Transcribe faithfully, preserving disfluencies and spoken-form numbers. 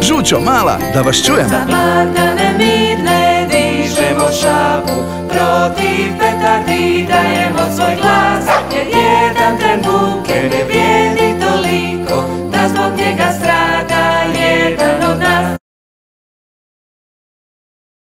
Žućo mala, da vas čujem. Za blagdane mirne dižemo šapu, protiv petardi dajemo svoj glas, jer jedan tren buke ne